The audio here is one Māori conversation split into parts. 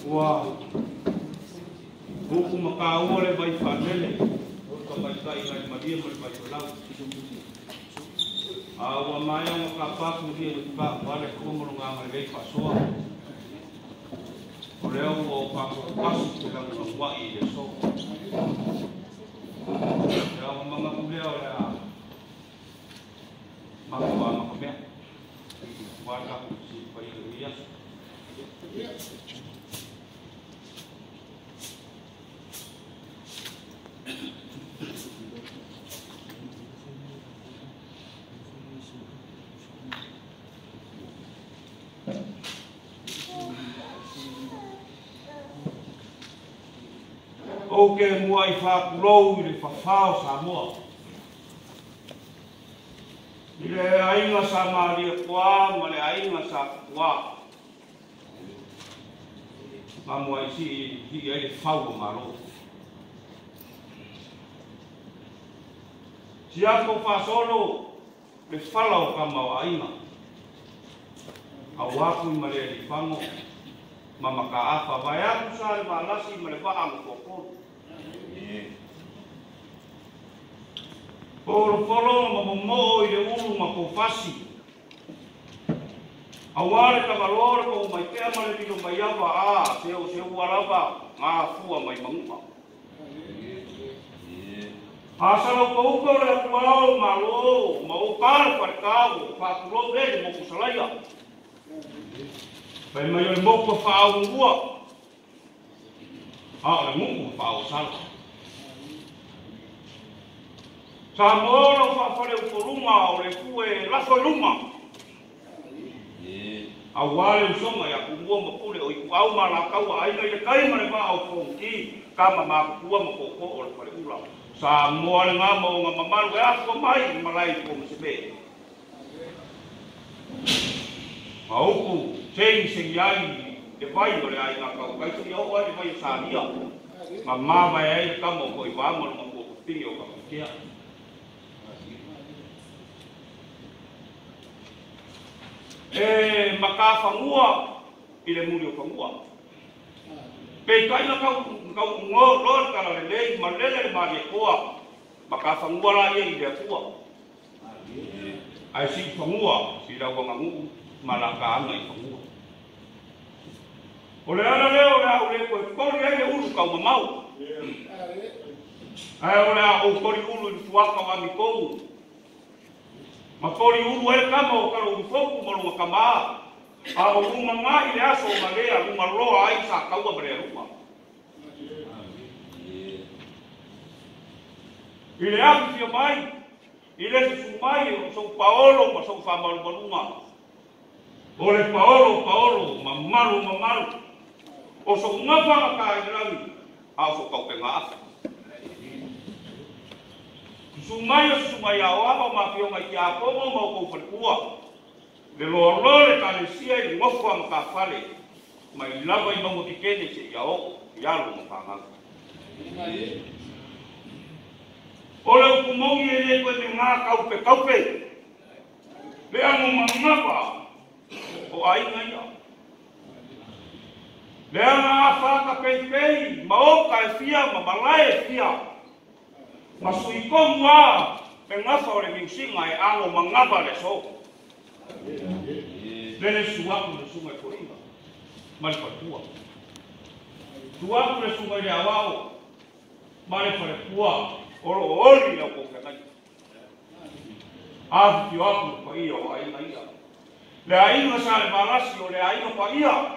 Ua buku makau le vai fanele ka vai kai ngai madia mai vai lau ua mai ang kapak dia ka wale ko mo nga mai vai pasoa o leo o pa pasu ke la no wa I le so ya mama ko leo la makwa makamea wa ka si pai dia o ke mua I whakulou I le whawhao sa mua. I le ainga sa maria kua, ma le ainga sa kua. Ma mua I si ai le whau maro. Si ako whasolo le whalau ka mau ainga. Au aku I ma le li whango. Ma maka apa vai aku sa le malasi ma le whaang kokoro. Poro ma mo I le ulu ma ko fasi. Awale ka valore ko mai te ama le dilo mai ava se uarava ngā fua mai mangupa. Asalo ko uko le kuao malo ma ukar par kawo whakulo le mo kusalaia. Pai mai le mo ko whaau ua. Le mo ko whaau sala. Sa moro whawhare ukorunga o le kue lafo lunga. Awale usonga ya kumua mapule o iku au malakaua aina I le kai mare wha au kongki kama makukua makoko o le pare ula. Sa moale ngā mo ngā mamaru e ako mai malai ko masebe. Mauku sengi ai le vai o le ai ngā kau kai tui au ai le vai sa ria. Ma mama e ai kamo ko I wamo le mako kupingi o kakukea. Maka whangua I le muri o whangua. Pei kai na kau ngō lor kala le lei ma lele le maria koa. Maka whangua la ia I le akua. Ai si whangua I la wangangu ma la ka anga I whangua. O le ana leo le au le koe kori ai le ulu kau mamau. Ai o le au kori ulu I tuaka wa mi kou. Ma kori ulu e kama o karo ufoku mo lunga kama. A o uma ngai le aso o malea, uma roa ai sa kaua marea ruma. I le api fia mai, I le susu mai o sou paolo ma sou whamaru manunga. O le paolo, mamaru. O sou ngawanga ka I rangi, a o sou kaupe ngā afa. Sumai a oama ma fionga I a pomo ma o kouparikua. Le lorore ka le sia I ngofua ma ka whale. Ma I lava I mango tikene se I a o, I alo ma whanganga. O le ukumongi e le koe me ngā kaupe. Le ango mangapa o ainga ia. Le anga whaka pei, ma oka e fia, ma malai e fia. Ma sui komua pe ngafa o le miusinga e ango mangaba le so. Lele suaku le sunga e koinga. Ma le patua. Suaku le sunga le awao. Ma le pare pua. Oro ori le o kenai. Afu ki aku pa ia o aina ia. Le aina sa le malasi o le aina pa ia.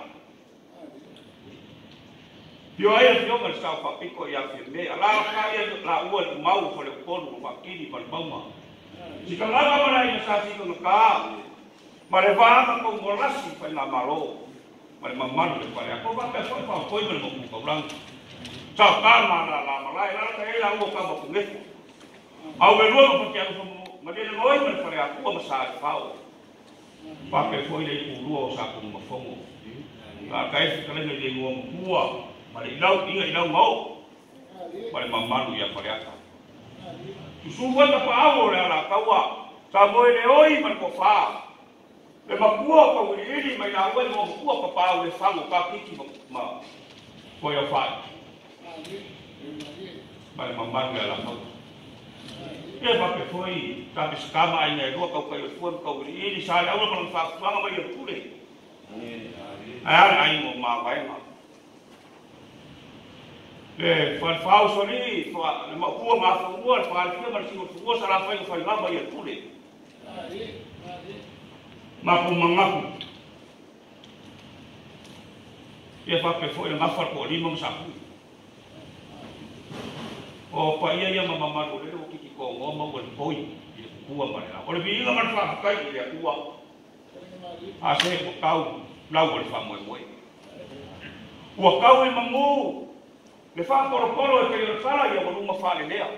Yo ai fio mal sa pa piko ya firme ala ka ia la ua le mau fo le kono pa kini pa mauma si ka la ba ia sa si ko ka ma le va ko morasi pa na malo ma le mamma le pa ko ba pe pa ko i mo ko blanc sa ka ma la la ka ia ngo ka mo nge au le lo pa ke ma le loi ma pa ko ma sa pa pa pe foi le ku lo sa ko mo fongo ka kai ka le le ngo mo ma le ilau mau. Ma le mamaru ia pareaka. Tusu wata pa awo le ala kaua. Sa moe le oi ma ko wha. Le makua pa uri iri mai la ue mo makua pa pa le whango ka piki ma ko yo fa ba mamban ga la ko e ba pe foi ta skama ai ne ro ko yo fu ko ri ni sa la ko fa ma ba yo kule ai mo ma ba ma le fa so ni fa ma ku ma fa ku fa al fi ma si ku sa la fa ma ba yo kule ma ku mangaku e fa pe foi ma fa ko ni mo sa ku o pa ia mama maru le o kiki ko ngoma o poi i kua mara o le vinga man fa kai le kua a se o kau lau o le fa moi moi o kau e mamu le fa poro e ke le sala ia o luma fa le lea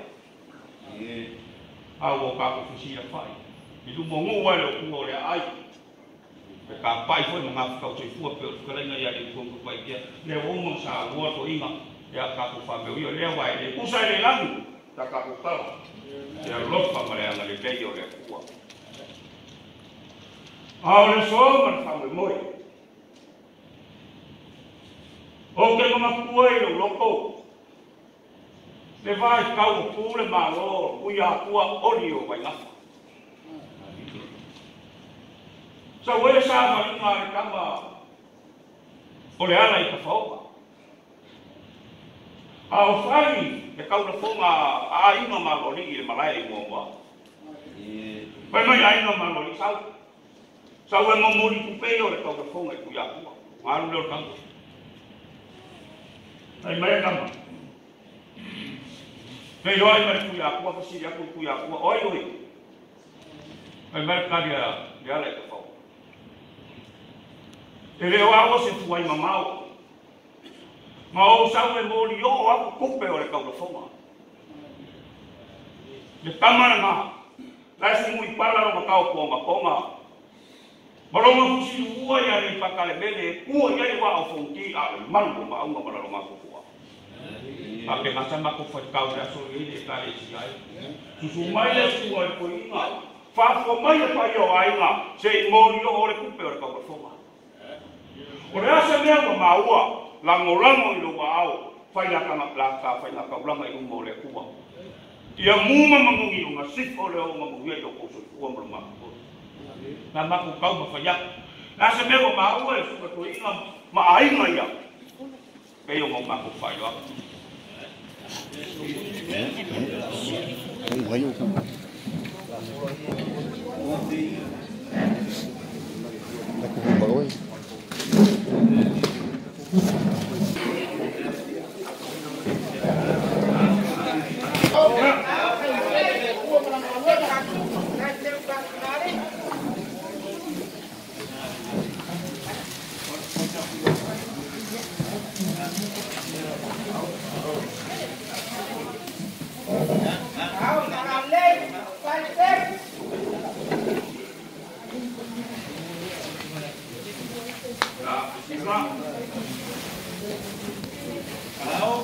a o ka ko fisia fai i lu mongu wa le kua le ai e ka pai foi manga ka o se fu pe o ka lenga ia le ko pai kia le o mo sa o to inga ya ka ku fa me o le wa le ku sa le langu ta ka ku ka ya lo fa ma le nga le pe yo le ku a le so man fa me moi o ke ma ku e lo ko le vai ka o ku le ma lo ku ya ku o ri o vai nga sa we sa ma nga ka ma o le ala i ka fa ao fai e kau na fonga a ina maloli i le malai mo mo pai mai a ina maloli sau e momori kupe o le kau na fonga i kuia kua maru leo tango ai mai kama pei loa i mai kuia kua fasiri aku kuia kua oi oi ai mai karia le ala i ka fau e leo ago se tuai mamao ma o sa e mo li o a kupe o le kau na fonga le tamana ma la si mui pala no kau ponga maroma fusi ua ya ni pakale bele ua ya ni wa o fonti a mango ma unga mara ma ko ua a pe masa ma ko fa kau ya so ni le kale si ai su mai le su ai ko inga fa fo mai pa yo ai nga se mo li o le kupe o le kau na fonga o le asa me ma ua lango i lo ao fai la fai la ka ulanga i mo le kua ia muma mangungi nga sifo le o mangungi i lo ko so kua mo ma ko na ma ko kau ma fai na se me ma ua e su ko inga ma ai nga ia pe yo ma ko fai lo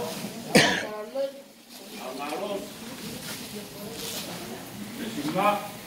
Terima